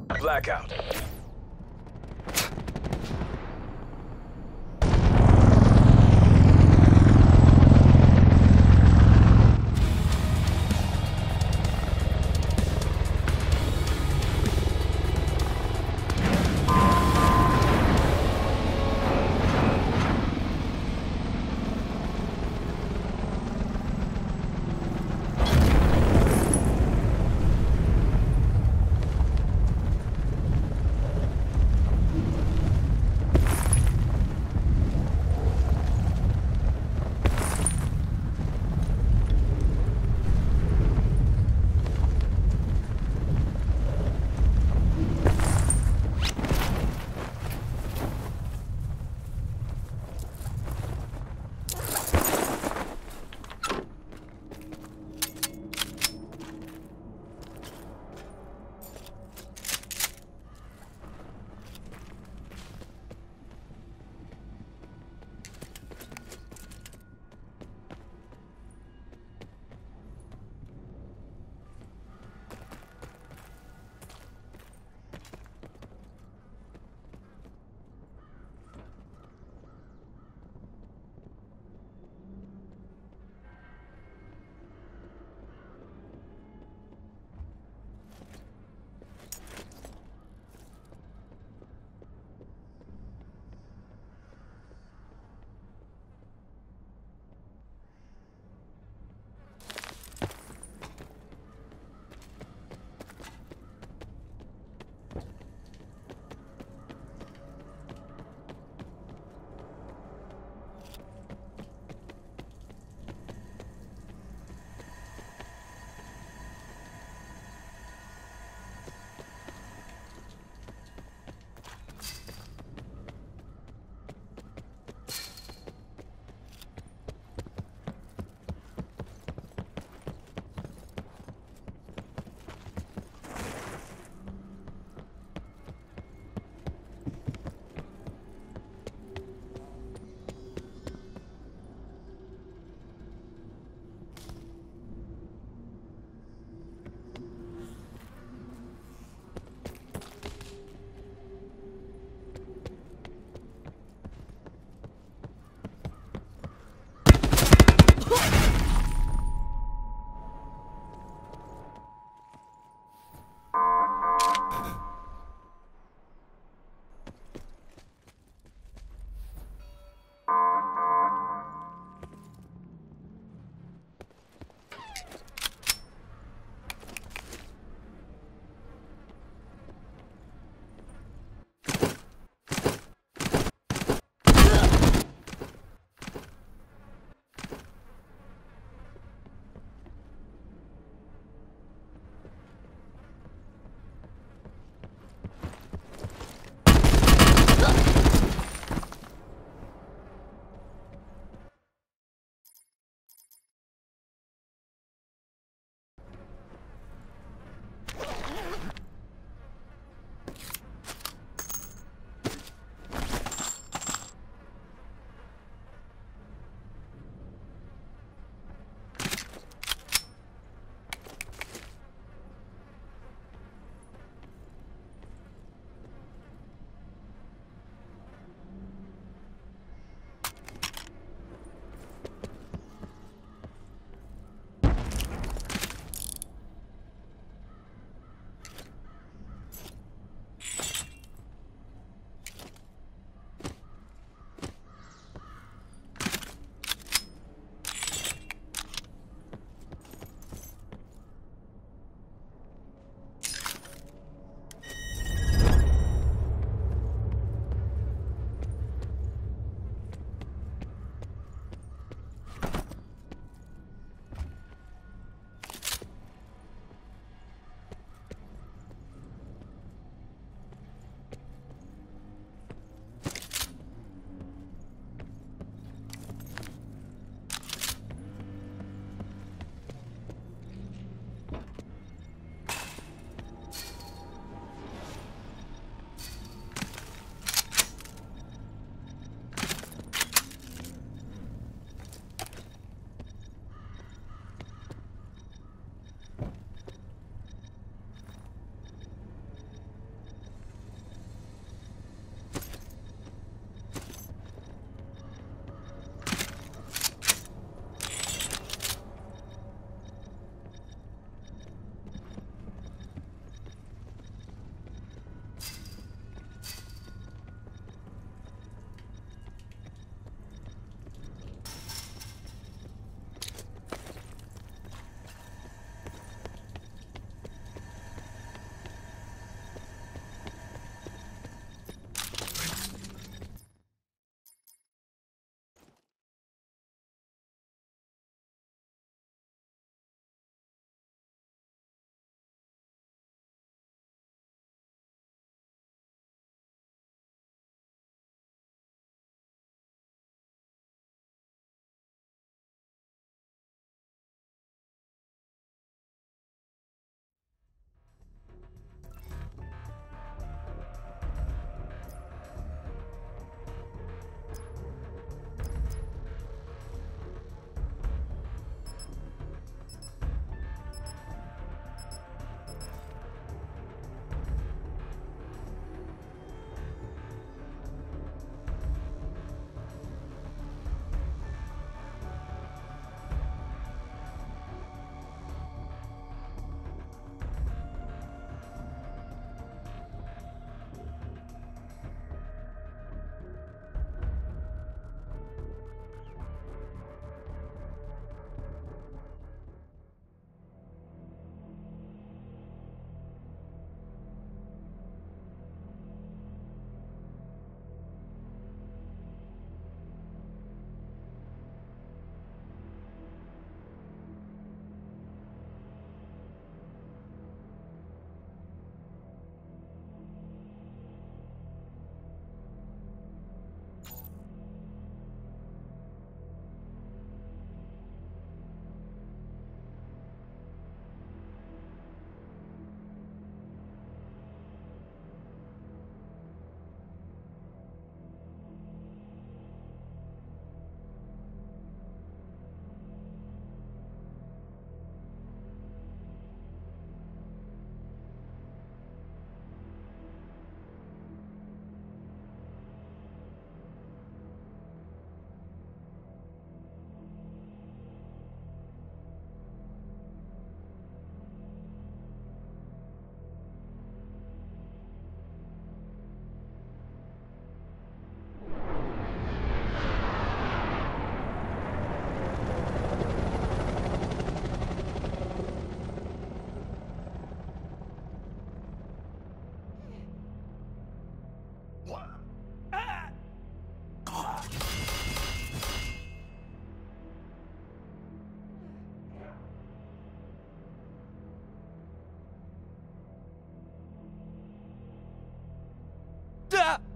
Blackout.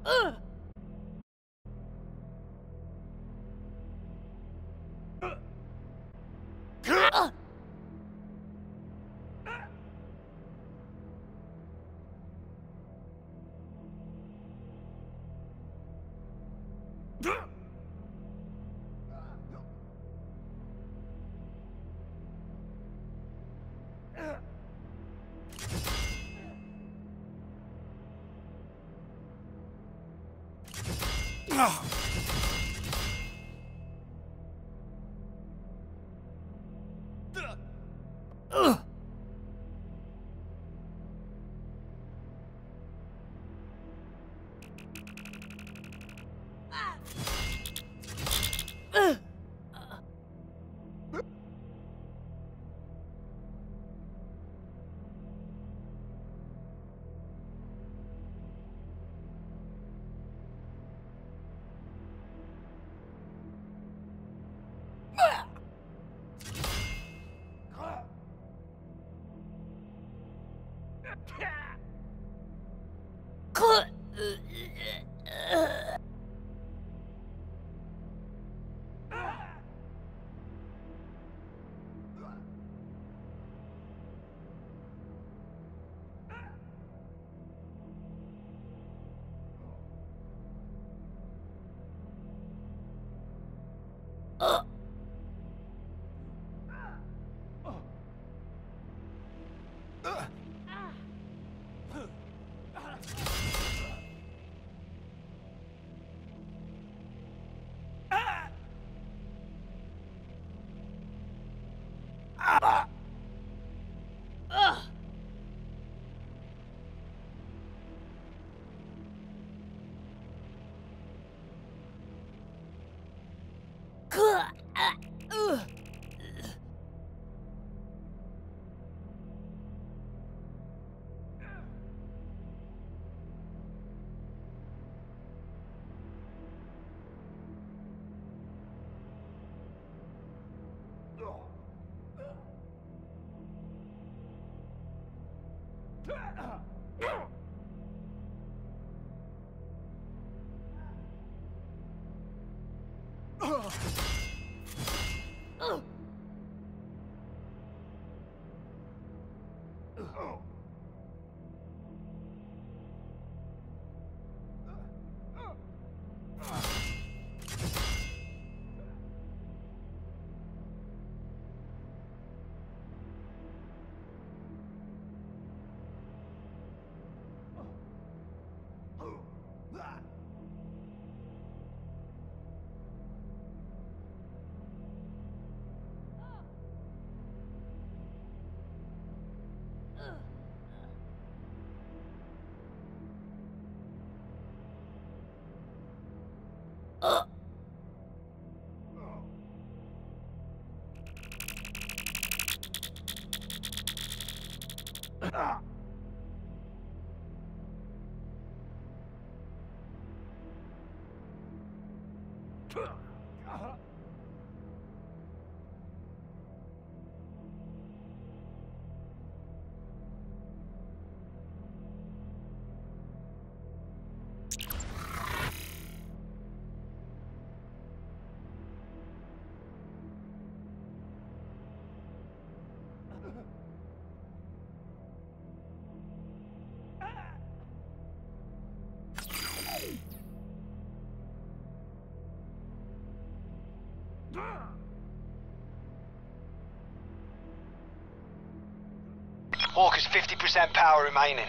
Hawk has fifty percent power remaining.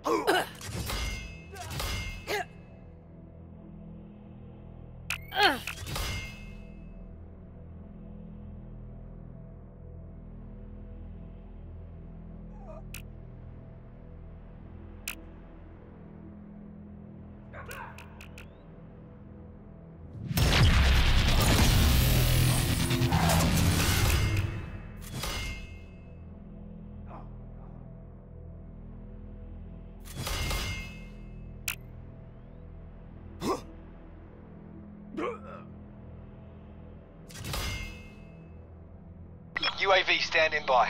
U A V standing by.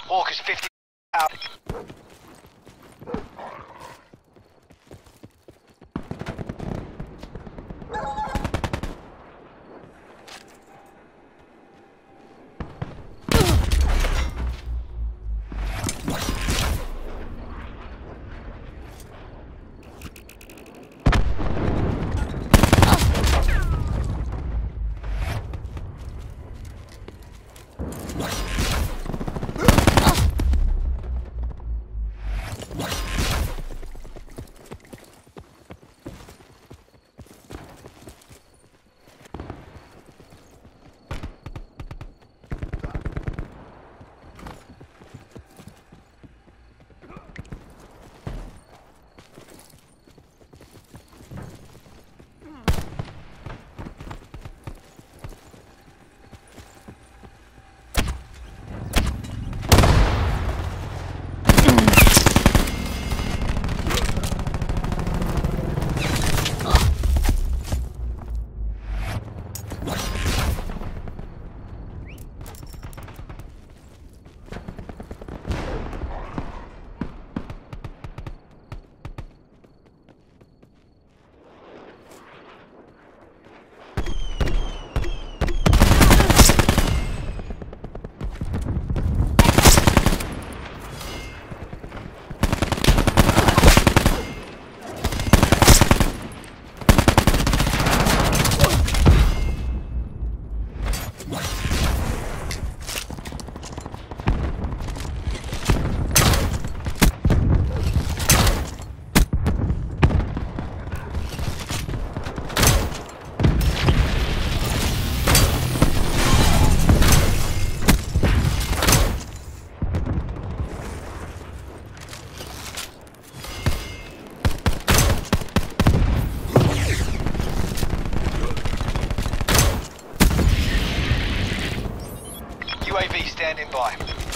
Hawk is fifty out. U A V standing by.